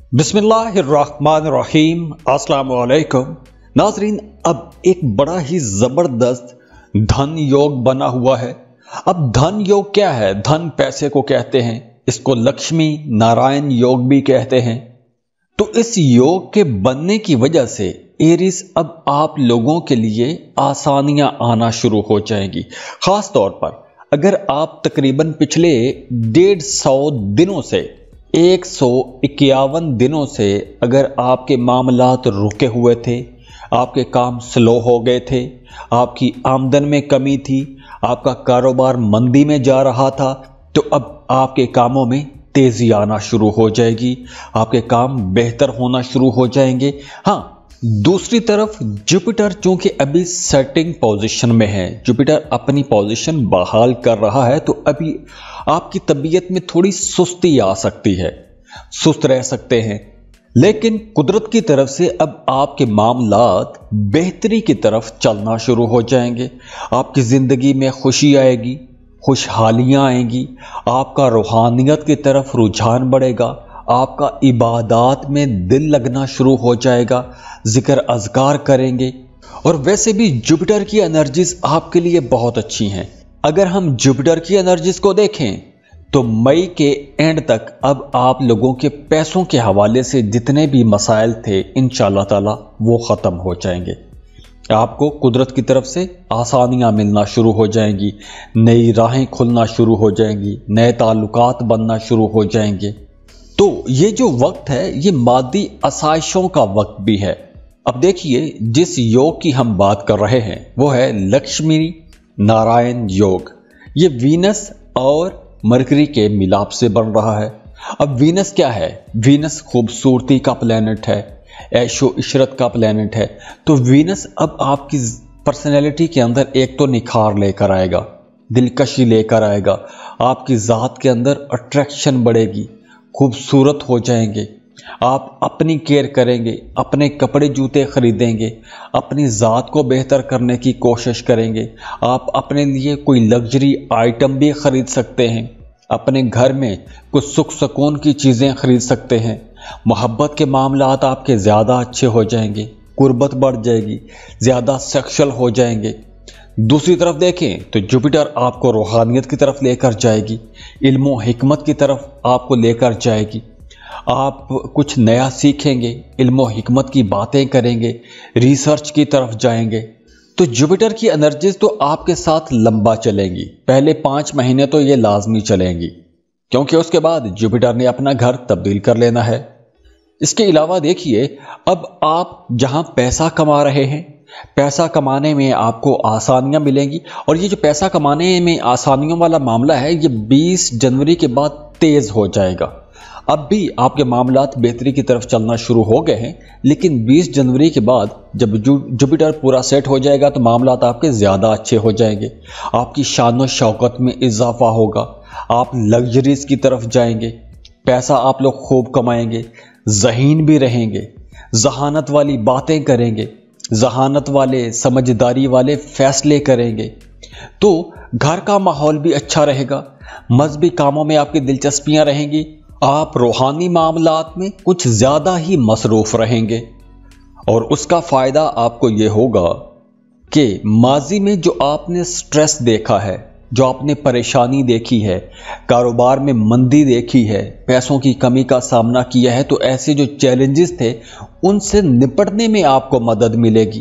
बिस्मिल्लाहिर्रहमानिर्रहीम। अस्सलाम वालेकुम नाजरीन। अब एक बड़ा ही जबरदस्त धन योग बना हुआ है। अब धन योग क्या है? धन पैसे को कहते हैं, इसको लक्ष्मी नारायण योग भी कहते हैं। तो इस योग के बनने की वजह से एरीज अब आप लोगों के लिए आसानियां आना शुरू हो जाएंगी। खास तौर पर अगर आप तकरीबन पिछले 150 दिनों से 151 दिनों से अगर आपके मामलात रुके हुए थे, आपके काम स्लो हो गए थे, आपकी आमदन में कमी थी, आपका कारोबार मंदी में जा रहा था, तो अब आपके कामों में तेजी आना शुरू हो जाएगी, आपके काम बेहतर होना शुरू हो जाएंगे। हाँ, दूसरी तरफ जुपिटर चूंकि अभी सेटिंग पोजीशन में है, जुपिटर अपनी पोजीशन बहाल कर रहा है, तो अभी आपकी तबीयत में थोड़ी सुस्ती आ सकती है, सुस्त रह सकते हैं। लेकिन कुदरत की तरफ से अब आपके मामलात बेहतरी की तरफ चलना शुरू हो जाएंगे। आपकी जिंदगी में खुशी आएगी, खुशहालियां आएंगी, आपका रूहानियत की तरफ रुझान बढ़ेगा, आपका इबादत में दिल लगना शुरू हो जाएगा, जिक्र अज़कार करेंगे। और वैसे भी जुपिटर की एनर्जीज आपके लिए बहुत अच्छी हैं। अगर हम जुपिटर की एनर्जीज को देखें तो मई के एंड तक अब आप लोगों के पैसों के हवाले से जितने भी मसाइल थे इंशाअल्लाह ताला वो ख़त्म हो जाएंगे। आपको कुदरत की तरफ से आसानियां मिलना शुरू हो जाएंगी, नई राहें खुलना शुरू हो जाएंगी, नए ताल्लुकात बनना शुरू हो जाएंगे। तो ये जो वक्त है ये मादी आसाइशों का वक्त भी है। अब देखिए, जिस योग की हम बात कर रहे हैं वो है लक्ष्मी नारायण योग। ये वीनस और मरकरी के मिलाप से बन रहा है। अब वीनस क्या है? वीनस खूबसूरती का प्लेनेट है, ऐशो इशरत का प्लेनेट है। तो वीनस अब आपकी पर्सनैलिटी के अंदर एक तो निखार लेकर आएगा, दिलकशी लेकर आएगा, आपकी ज़ात के अंदर अट्रैक्शन बढ़ेगी, खूबसूरत हो जाएंगे, आप अपनी केयर करेंगे, अपने कपड़े जूते खरीदेंगे, अपनी ज़ात को बेहतर करने की कोशिश करेंगे, आप अपने लिए कोई लग्जरी आइटम भी खरीद सकते हैं, अपने घर में कुछ सुख सुकून की चीज़ें खरीद सकते हैं, मोहब्बत के मामलात आपके ज़्यादा अच्छे हो जाएंगे, कुर्बत बढ़ जाएगी, ज़्यादा सेक्शुअल हो जाएंगे। दूसरी तरफ देखें तो जुपिटर आपको रूहानियत की तरफ लेकर जाएगी, इल्म व हिकमत की तरफ आपको लेकर जाएगी। आप कुछ नया सीखेंगे, इल्म व हिकमत की बातें करेंगे, रिसर्च की तरफ जाएंगे। तो जुपिटर की एनर्जीज तो आपके साथ लंबा चलेंगी। पहले 5 महीने तो ये लाजमी चलेंगी, क्योंकि उसके बाद जुपिटर ने अपना घर तब्दील कर लेना है। इसके अलावा देखिए, अब आप जहां पैसा कमा रहे हैं, पैसा कमाने में आपको आसानियां मिलेंगी। और ये जो पैसा कमाने में आसानियों वाला मामला है ये 20 जनवरी के बाद तेज हो जाएगा। अब भी आपके मामलात बेहतरी की तरफ चलना शुरू हो गए हैं, लेकिन 20 जनवरी के बाद जब जुपिटर पूरा सेट हो जाएगा तो मामलात आपके ज़्यादा अच्छे हो जाएंगे। आपकी शान व शौकत में इजाफा होगा, आप लग्जरीज की तरफ जाएंगे, पैसा आप लोग खूब कमाएंगे, ज़हीन भी रहेंगे, जहानत वाली बातें करेंगे, जहानत वाले समझदारी वाले फैसले करेंगे। तो घर का माहौल भी अच्छा रहेगा, मजहबी कामों में आपकी दिलचस्पियां रहेंगी, आप रूहानी मामलात में कुछ ज़्यादा ही मसरूफ़ रहेंगे। और उसका फ़ायदा आपको ये होगा कि माजी में जो आपने स्ट्रेस देखा है, जो आपने परेशानी देखी है, कारोबार में मंदी देखी है, पैसों की कमी का सामना किया है, तो ऐसे जो चैलेंजेस थे उनसे निपटने में आपको मदद मिलेगी।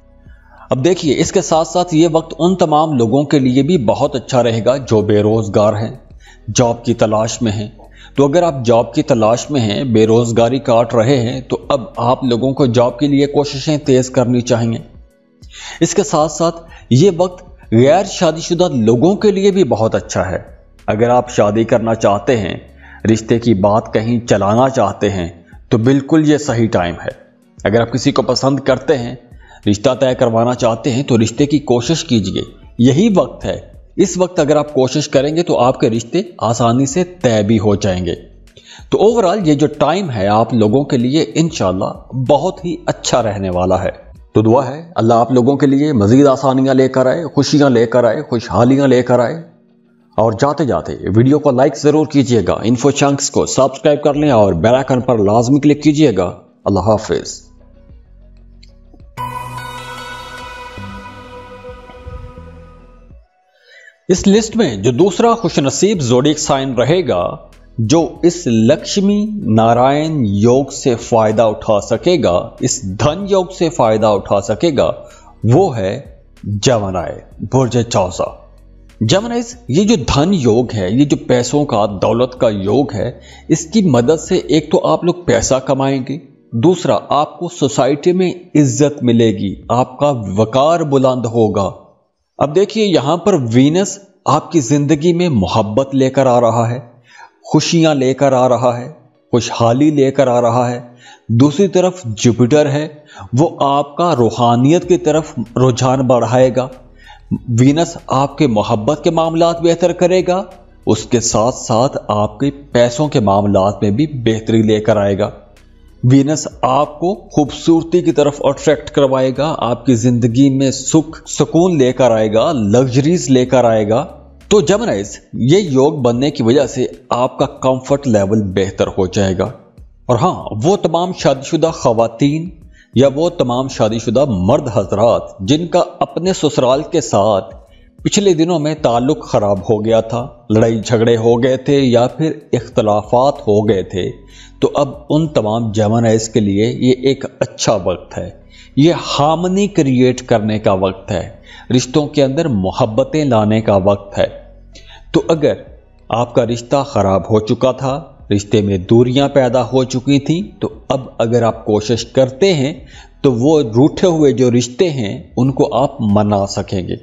अब देखिए, इसके साथ साथ ये वक्त उन तमाम लोगों के लिए भी बहुत अच्छा रहेगा जो बेरोज़गार हैं, जॉब की तलाश में हैं। तो अगर आप जॉब की तलाश में हैं, बेरोजगारी काट रहे हैं, तो अब आप लोगों को जॉब के लिए कोशिशें तेज करनी चाहिए। इसके साथ साथ ये वक्त गैर शादीशुदा लोगों के लिए भी बहुत अच्छा है। अगर आप शादी करना चाहते हैं, रिश्ते की बात कहीं चलाना चाहते हैं, तो बिल्कुल ये सही टाइम है। अगर आप किसी को पसंद करते हैं, रिश्ता तय करवाना चाहते हैं, तो रिश्ते की कोशिश कीजिए, यही वक्त है। इस वक्त अगर आप कोशिश करेंगे तो आपके रिश्ते आसानी से तय भी हो जाएंगे। तो ओवरऑल ये जो टाइम है आप लोगों के लिए इंशाल्लाह बहुत ही अच्छा रहने वाला है। तो दुआ है अल्लाह आप लोगों के लिए मजीद आसानियां लेकर आए, खुशियां लेकर आए, खुशहालियां लेकर आए। اور جاتے جاتے ویڈیو کو لائک ضرور کیجئے گا، انفو چنکس کو سبسکرائب کر لیں اور بیل آئیکن پر لازمی کلک کیجئے گا۔ اللہ حافظ۔ اس لسٹ میں جو دوسرا خوش نصیب زوڈیک سائن رہے گا جو اس لکشمی نارائن یوگ سے فائدہ اٹھا سکے گا، اس دھن یوگ سے فائدہ اٹھا سکے گا، وہ ہے جیمنائی، برج چوسا۔ جیمنائز یہ جو دھن یوگ ہے، یہ جو پیسوں کا، دولت کا یوگ ہے، اس کی مدد سے ایک تو آپ لوگ پیسہ کمائیں گے، دوسرا آپ کو سوسائٹی میں عزت ملے گی، آپ کا وقار بلند ہوگا۔ اب دیکھیے یہاں پر وینس آپ کی زندگی میں محبت لے کر آ رہا ہے، خوشیاں لے کر آ رہا ہے، خوشحالی لے کر آ رہا ہے۔ دوسری طرف جوپیٹر ہے، وہ آپ کا روحانیت کی طرف رجحان بڑھائے گا۔ وینس آپ کے محبت کے معاملات بہتر کرے گا، اس کے ساتھ ساتھ آپ کے پیسوں کے معاملات میں بھی بہتری لے کر آئے گا۔ وینس آپ کو خوبصورتی کی طرف اٹریکٹ کروائے گا، آپ کی زندگی میں سکھ سکون لے کر آئے گا، لگژریز لے کر آئے گا۔ تو جیمنائز یہ یوگ بننے کی وجہ سے آپ کا کمفرٹ لیول بہتر ہو جائے گا۔ اور ہاں، وہ تمام شادی شدہ خواتین یا وہ تمام شادی شدہ مرد حضرات جن کا اپنے سسرال کے ساتھ پچھلے دنوں میں تعلق خراب ہو گیا تھا، لڑائی جھگڑے ہو گئے تھے یا پھر اختلافات ہو گئے تھے، تو اب ان تمام جیمنائز کے لیے یہ ایک اچھا وقت ہے، یہ ہارمنی کریٹ کرنے کا وقت ہے، رشتوں کے اندر محبتیں لانے کا وقت ہے۔ تو اگر آپ کا رشتہ خراب ہو چکا تھا، رشتے میں دوریاں پیدا ہو چکی تھیں، تو اب اگر آپ کوشش کرتے ہیں تو وہ روٹھے ہوئے جو رشتے ہیں ان کو آپ منا سکیں گے۔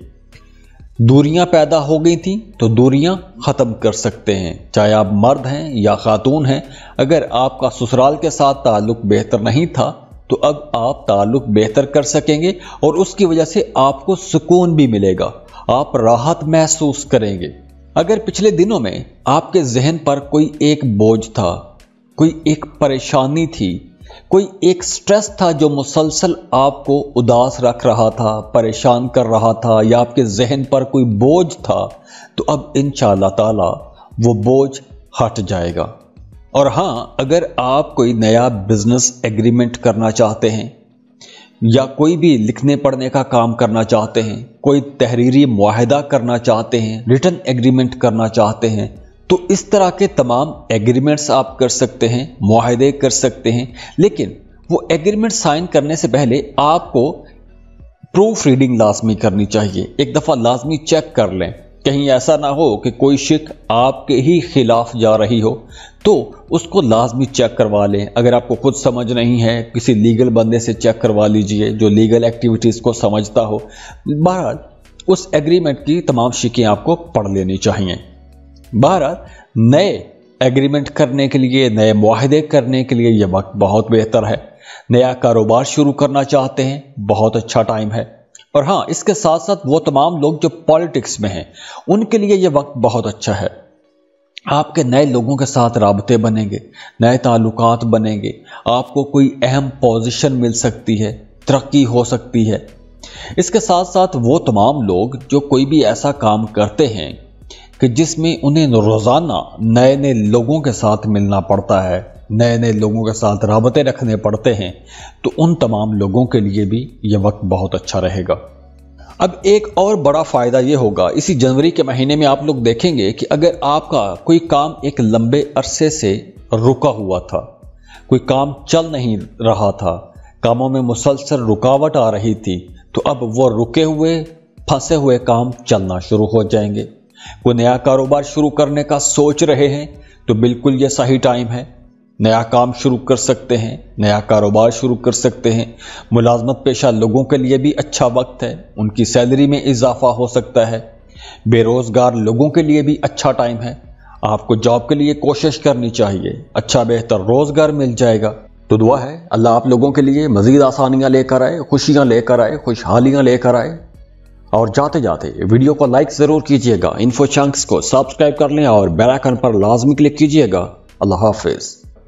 دوریاں پیدا ہو گئی تھیں تو دوریاں ختم کر سکتے ہیں، چاہے آپ مرد ہیں یا خاتون ہیں۔ اگر آپ کا سسرال کے ساتھ تعلق بہتر نہیں تھا تو اب آپ تعلق بہتر کر سکیں گے اور اس کی وجہ سے آپ کو سکون بھی ملے گا، آپ راحت محسوس کریں گے۔ اگر پچھلے دنوں میں آپ کے ذہن پر کوئی ایک بوجھ تھا، کوئی ایک پریشانی تھی، کوئی ایک سٹریس تھا جو مسلسل آپ کو اداس رکھ رہا تھا، پریشان کر رہا تھا، یا آپ کے ذہن پر کوئی بوجھ تھا، تو اب انشاءاللہ تعالی وہ بوجھ ہٹ جائے گا۔ اور ہاں، اگر آپ کوئی نیا بزنس ایگریمنٹ کرنا چاہتے ہیں یا کوئی بھی لکھنے پڑھنے کا کام کرنا چاہتے ہیں، کوئی تحریری معاہدہ کرنا چاہتے ہیں، ریٹن ایگریمنٹ کرنا چاہتے ہیں، تو اس طرح کے تمام ایگریمنٹس آپ کر سکتے ہیں، معاہدے کر سکتے ہیں۔ لیکن وہ ایگریمنٹ سائن کرنے سے پہلے آپ کو پروف ریڈنگ لازمی کرنی چاہیے، ایک دفعہ لازمی چیک کر لیں، کہیں ایسا نہ ہو کہ کوئی شک آپ کے ہی خلاف جا رہی ہو، تو اس کو لازمی چیک کروا لیں۔ اگر آپ کو خود سمجھ نہیں ہے، کسی لیگل بندے سے چیک کروا لیجئے جو لیگل ایکٹیویٹیز کو سمجھتا ہو۔ بہرحال اس ایگریمنٹ کی تمام شکیں آپ کو پڑھ لینی چاہیے۔ بہرحال نئے ایگریمنٹ کرنے کے لیے، نئے معاہدے کرنے کے لیے یہ وقت بہت بہتر ہے۔ نیا کاروبار شروع کرنا چاہتے ہیں، بہت اچھا ٹائم ہے۔ اور ہاں، اس کے ساتھ ساتھ وہ تمام لوگ جو پالیٹکس میں ہیں ان کے لیے یہ وقت بہت اچھا ہے۔ آپ کے نئے لوگوں کے ساتھ رابطے بنیں گے، نئے تعلقات بنیں گے، آپ کو کوئی اہم پوزیشن مل سکتی ہے، ترقی ہو سکتی ہے۔ اس کے ساتھ ساتھ وہ تمام لوگ جو کوئی بھی ایسا کام کرتے ہیں کہ جس میں انہیں روزانہ نئے نئے لوگوں کے ساتھ ملنا پڑتا ہے، نئے نئے لوگوں کے ساتھ رابطے رکھنے پڑتے ہیں، تو ان تمام لوگوں کے لیے بھی یہ وقت بہت اچھا رہے گا۔ اب ایک اور بڑا فائدہ یہ ہوگا، اسی جنوری کے مہینے میں آپ لوگ دیکھیں گے کہ اگر آپ کا کوئی کام ایک لمبے عرصے سے رکا ہوا تھا، کوئی کام چل نہیں رہا تھا، کاموں میں مسلسل رکاوٹ آ رہی تھی، تو اب وہ رکے ہوئے پھنسے ہوئے کام چلنا شروع ہو جائیں گے۔ کوئی نیا کاروبار شروع کرنے کا سوچ رہے ہیں تو بالکل یہ صحیح ٹائم ہے، نیا کام شروع کر سکتے ہیں، نیا کاروبار شروع کر سکتے ہیں۔ ملازمت پیشہ لوگوں کے لیے بھی اچھا وقت ہے، ان کی سیلری میں اضافہ ہو سکتا ہے۔ بے روزگار لوگوں کے لیے بھی اچھا ٹائم ہے، آپ کو جاب کے لیے کوشش کرنی چاہیے، اچھا بہتر روزگار مل جائے گا۔ تو دعا ہے اللہ آپ لوگوں کے لیے مزید آسانیاں لے کر آئے، خوشیاں لے کر آئے، خوشحالیاں لے کر آئے۔ اور جاتے جاتے ویڈیو کو لائک ضرور کیجئے گا، انفو چنکس کو سبسکرائب کر لیں اور بیل آئیکن پر لازمی کلک کیجئے گا۔ اللہ حافظ۔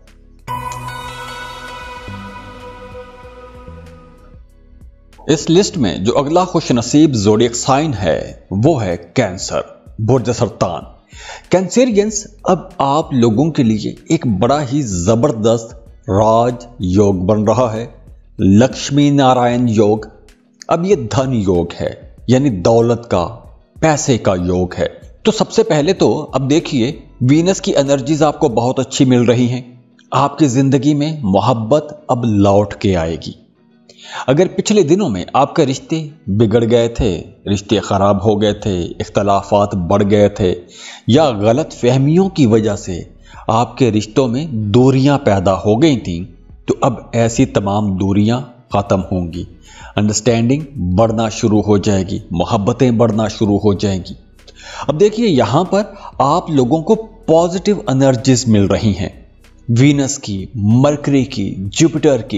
اس لسٹ میں جو اگلا خوش نصیب زوڈیک سائن ہے وہ ہے کینسر، برج سرطان۔ कैंसेरियंस, अब आप लोगों के लिए एक बड़ा ही जबरदस्त राज योग बन रहा है, लक्ष्मी नारायण योग। अब ये धन योग है, यानी दौलत का, पैसे का योग है। तो सबसे पहले तो अब देखिए, वीनस की एनर्जीज आपको बहुत अच्छी मिल रही हैं। आपकी जिंदगी में मोहब्बत अब लौट के आएगी। अगर पिछले दिनों में आपके रिश्ते बिगड़ गए थे, रिश्ते खराब हो गए थे, इख्तलाफात बढ़ गए थे, या गलत फहमियों की वजह से आपके रिश्तों में दूरियां पैदा हो गई थी, तो अब ऐसी तमाम दूरियां खत्म होंगी, अंडरस्टैंडिंग बढ़ना शुरू हो जाएगी, मोहब्बतें बढ़ना शुरू हो जाएंगी। अब देखिए, यहां पर आप लोगों को पॉजिटिव एनर्जीज मिल रही हैं, वीनस की, मरकरी की, जुपिटर की।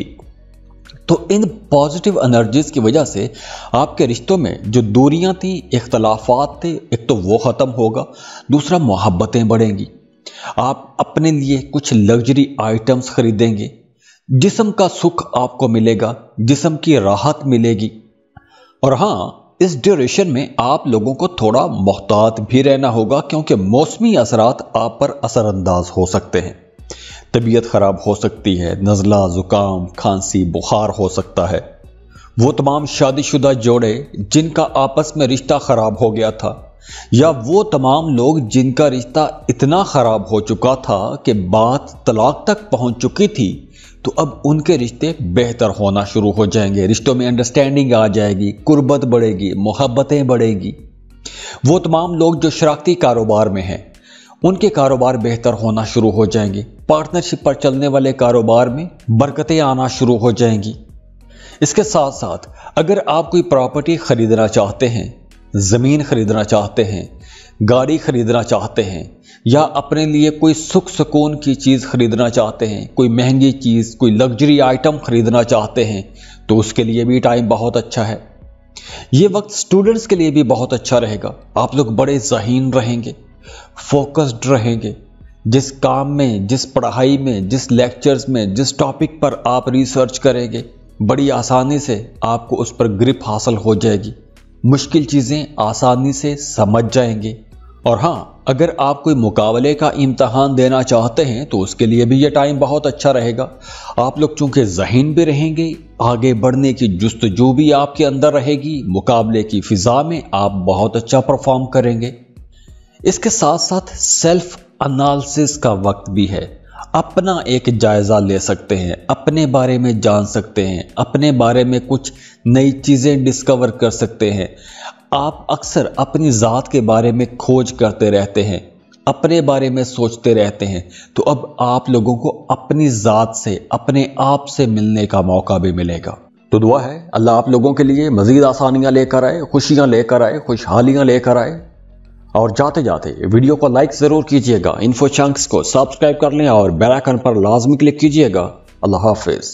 तो इन पॉजिटिव एनर्जीज की वजह से आपके रिश्तों में जो दूरियां थी, इख्तलाफात थे, एक तो वो खत्म होगा, दूसरा मोहब्बतें बढ़ेंगी। आप अपने लिए कुछ लग्जरी आइटम्स खरीदेंगे, जिस्म का सुख आपको मिलेगा, जिस्म की राहत मिलेगी। और हाँ, इस ड्यूरेशन में आप लोगों को थोड़ा मोहतात भी रहना होगा, क्योंकि मौसमी असरात आप पर असरअंदाज हो सकते हैं। तबीयत खराब हो सकती है, नज़ला, जुकाम, खांसी, बुखार हो सकता है। वो तमाम शादीशुदा जोड़े जिनका आपस में रिश्ता खराब हो गया था, या वो तमाम लोग जिनका रिश्ता इतना खराब हो चुका था कि बात तलाक तक पहुंच चुकी थी, तो अब उनके रिश्ते बेहतर होना शुरू हो जाएंगे। रिश्तों में अंडरस्टैंडिंग आ जाएगी, कुर्बत बढ़ेगी, मोहब्बतें बढ़ेगी। वो तमाम लोग जो शराकती कारोबार में हैं, उनके कारोबार बेहतर होना शुरू हो जाएंगे। पार्टनरशिप पर चलने वाले कारोबार में बरकतें आना शुरू हो जाएंगी। इसके साथ साथ अगर आप कोई प्रॉपर्टी खरीदना चाहते हैं, जमीन खरीदना चाहते हैं, गाड़ी खरीदना चाहते हैं, या अपने लिए कोई सुख सुकून की चीज खरीदना चाहते हैं, कोई महंगी चीज, कोई लग्जरी आइटम खरीदना चाहते हैं, तो उसके लिए भी टाइम बहुत अच्छा है। ये वक्त स्टूडेंट्स के लिए भी बहुत अच्छा रहेगा। आप लोग बड़े ज़हीन रहेंगे, फोकस्ड रहेंगे। जिस काम में, जिस पढ़ाई में, जिस लेक्चर्स में, जिस टॉपिक पर आप रिसर्च करेंगे, बड़ी आसानी से आपको उस पर ग्रिप हासिल हो जाएगी। मुश्किल चीज़ें आसानी से समझ जाएंगे। और हाँ, अगर आप कोई मुकाबले का इम्तहान देना चाहते हैं, तो उसके लिए भी ये टाइम बहुत अच्छा रहेगा। आप लोग चूंकि ज़हीन भी रहेंगे, आगे बढ़ने की जुस्तजू भी आपके अंदर रहेगी, मुकाबले की फिजा में आप बहुत अच्छा परफॉर्म करेंगे। इसके साथ साथ सेल्फ एनालिसिस का वक्त भी है। अपना एक जायजा ले सकते हैं, अपने बारे में जान सकते हैं, अपने बारे में कुछ नई चीजें डिस्कवर कर सकते हैं। आप अक्सर अपनी ज़ात के बारे में खोज करते रहते हैं, अपने बारे में सोचते रहते हैं, तो अब आप लोगों को अपनी ज़ात से, अपने आप से मिलने का मौका भी मिलेगा। तो दुआ है अल्लाह आप लोगों के लिए मज़ीद आसानियां लेकर आए, खुशियां लेकर आए, खुशहालियां लेकर आए। और जाते जाते वीडियो को लाइक ज़रूर कीजिएगा, इन्फो चंक्स को सब्सक्राइब कर लें और बेल आइकन पर लाजमी क्लिक कीजिएगा। अल्लाह हाफिज़।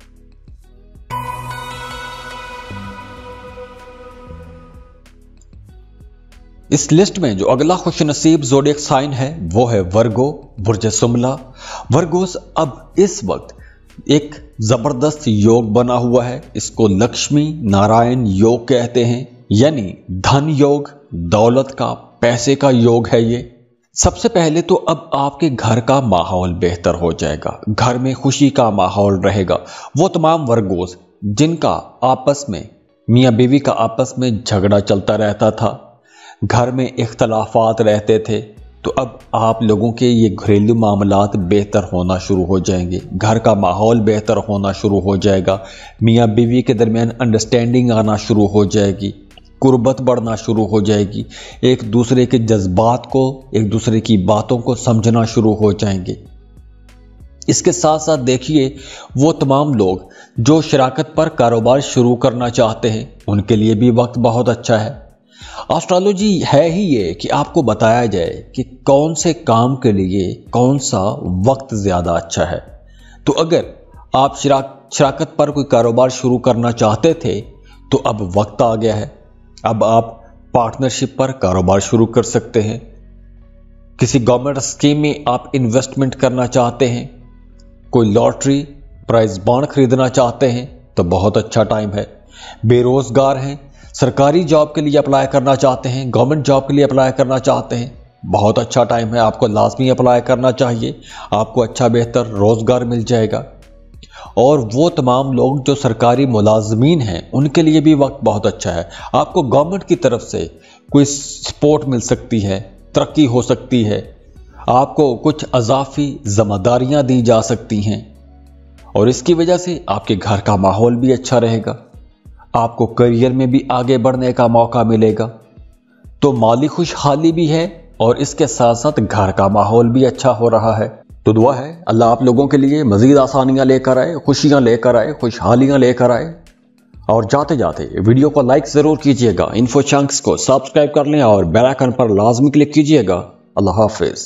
इस लिस्ट में जो अगला खुशनसीब ज़ोडिएक साइन है वो है वर्गो, बुर्ज सुमला। वर्गोस अब इस वक्त एक जबरदस्त योग बना हुआ है। इसको लक्ष्मी नारायण योग कहते हैं, यानी धन योग, दौलत का, पैसे का योग है ये। सबसे पहले तो अब आपके घर का माहौल बेहतर हो जाएगा, घर में खुशी का माहौल रहेगा। वो तमाम वर्गोस जिनका आपस में, मियाँ बीवी का आपस में झगड़ा चलता रहता था, घर में इख्तलाफात रहते थे, तो अब आप लोगों के ये घरेलू मामलात बेहतर होना शुरू हो जाएंगे, घर का माहौल बेहतर होना शुरू हो जाएगा, मियाँ बीवी के दरमियान अंडरस्टैंडिंग आना शुरू हो जाएगी, कुर्बत बढ़ना शुरू हो जाएगी, एक दूसरे के जज्बात को, एक दूसरे की बातों को समझना शुरू हो जाएंगे। इसके साथ साथ देखिए, वो तमाम लोग जो शराकत पर कारोबार शुरू करना चाहते हैं, उनके लिए भी वक्त बहुत अच्छा है। एस्ट्रोलॉजी है ही ये कि आपको बताया जाए कि कौन से काम के लिए कौन सा वक्त ज़्यादा अच्छा है। तो अगर आप शराकत पर कोई कारोबार शुरू करना चाहते थे, तो अब वक्त आ गया है। अब आप पार्टनरशिप पर कारोबार शुरू कर सकते हैं। किसी गवर्नमेंट स्कीम में आप इन्वेस्टमेंट करना चाहते हैं, कोई लॉटरी प्राइज बॉन्ड खरीदना चाहते हैं, तो बहुत अच्छा टाइम है। बेरोजगार हैं, सरकारी जॉब के लिए अप्लाई करना चाहते हैं, गवर्नमेंट जॉब के लिए अप्लाई करना चाहते हैं, बहुत अच्छा टाइम है, आपको लाजमी अप्लाई करना चाहिए, आपको अच्छा बेहतर रोज़गार मिल जाएगा। और वो तमाम लोग जो सरकारी मुलाजमीन हैं उनके लिए भी वक्त बहुत अच्छा है। आपको गवर्नमेंट की तरफ से कोई सपोर्ट मिल सकती है, तरक्की हो सकती है, आपको कुछ अजाफी ज़िम्मेदारियां दी जा सकती हैं और इसकी वजह से आपके घर का माहौल भी अच्छा रहेगा, आपको करियर में भी आगे बढ़ने का मौका मिलेगा। तो माली खुशहाली भी है और इसके साथ साथ घर का माहौल भी अच्छा हो रहा है। तो दुआ है अल्लाह आप लोगों के लिए मजीद आसानियां लेकर आए, खुशियां लेकर आए, खुशहालियां लेकर आए। और जाते जाते वीडियो को लाइक जरूर कीजिएगा, इन्फो चंक्स को सब्सक्राइब कर लें और बेल आइकन पर लाजमी क्लिक कीजिएगा। अल्लाह हाफिज।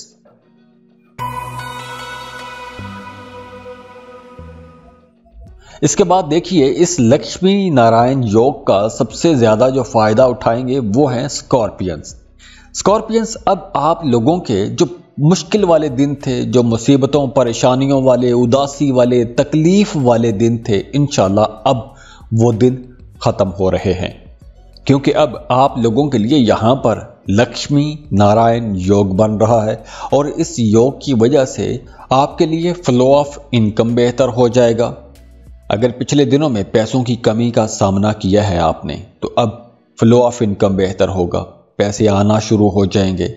इसके बाद देखिए, इस लक्ष्मी नारायण योग का सबसे ज्यादा जो फायदा उठाएंगे वो हैं स्कॉर्पियंस। स्कॉर्पियंस, अब आप लोगों के जो मुश्किल वाले दिन थे, जो मुसीबतों परेशानियों वाले, उदासी वाले, तकलीफ वाले दिन थे, इंशाल्लाह अब वो दिन खत्म हो रहे हैं, क्योंकि अब आप लोगों के लिए यहां पर लक्ष्मी नारायण योग बन रहा है और इस योग की वजह से आपके लिए फ्लो ऑफ इनकम बेहतर हो जाएगा। अगर पिछले दिनों में पैसों की कमी का सामना किया है आपने, तो अब फ्लो ऑफ इनकम बेहतर होगा, पैसे आना शुरू हो जाएंगे,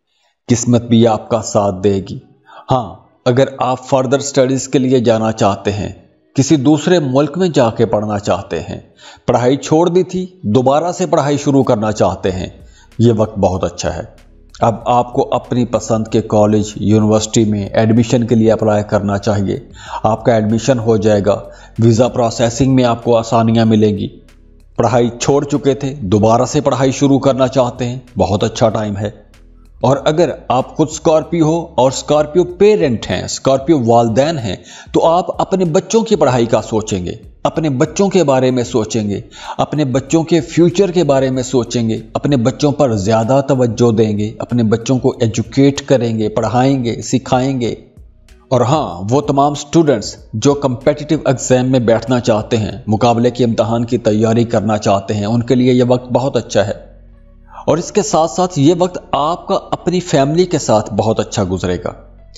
किस्मत भी आपका साथ देगी। हाँ, अगर आप फर्दर स्टडीज के लिए जाना चाहते हैं, किसी दूसरे मुल्क में जाके पढ़ना चाहते हैं, पढ़ाई छोड़ दी थी, दोबारा से पढ़ाई शुरू करना चाहते हैं, ये वक्त बहुत अच्छा है। अब आपको अपनी पसंद के कॉलेज यूनिवर्सिटी में एडमिशन के लिए अप्लाई करना चाहिए, आपका एडमिशन हो जाएगा, वीज़ा प्रोसेसिंग में आपको आसानियां मिलेंगी। पढ़ाई छोड़ चुके थे, दोबारा से पढ़ाई शुरू करना चाहते हैं, बहुत अच्छा टाइम है। और अगर आप खुद स्कॉर्पियो हो और स्कॉर्पियो पेरेंट हैं, स्कॉर्पियो वालिदैन हैं, तो आप अपने बच्चों की पढ़ाई का सोचेंगे, अपने बच्चों के बारे में सोचेंगे, अपने बच्चों के फ्यूचर के बारे में सोचेंगे, अपने बच्चों पर ज़्यादा तवज्जो देंगे, अपने बच्चों को एजुकेट करेंगे, पढ़ाएंगे, सिखाएंगे। और हाँ, वो तमाम स्टूडेंट्स जो कम्पिटिटिव एग्जाम में बैठना चाहते हैं, मुकाबले के इम्तहान की तैयारी करना चाहते हैं, उनके लिए ये वक्त बहुत अच्छा है। और इसके साथ साथ ये वक्त आपका अपनी फैमिली के साथ बहुत अच्छा गुजरेगा।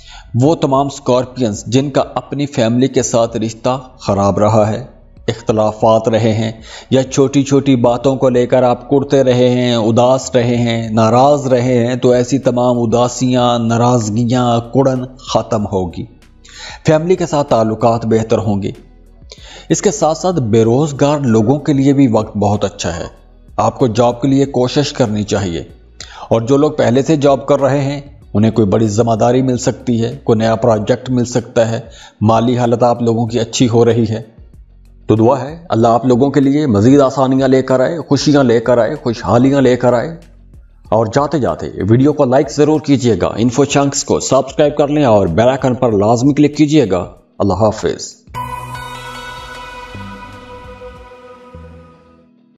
वो तमाम स्कॉर्पियंस जिनका अपनी फैमिली के साथ रिश्ता खराब रहा है, इख्तलाफात रहे हैं, या छोटी छोटी बातों को लेकर आप कुड़ते रहे हैं, उदास रहे हैं, नाराज रहे हैं, तो ऐसी तमाम उदासियां, नाराजगियां, कुड़न खत्म होगी, फैमिली के साथ ताल्लुकात बेहतर होंगे। इसके साथ साथ बेरोजगार लोगों के लिए भी वक्त बहुत अच्छा है, आपको जॉब के लिए कोशिश करनी चाहिए। और जो लोग पहले से जॉब कर रहे हैं उन्हें कोई बड़ी जिम्मेदारी मिल सकती है, कोई नया प्रोजेक्ट मिल सकता है, माली हालत आप लोगों की अच्छी हो रही है। तो दुआ है अल्लाह आप लोगों के लिए मजीद आसानियां लेकर आए, खुशियां लेकर आए, खुशहालियां लेकर आए। और जाते जाते वीडियो को लाइक जरूर कीजिएगा, इन्फो चंक्स को सब्सक्राइब कर लें और बेल आइकन पर लाजमी क्लिक कीजिएगा। अल्लाह हाफिज।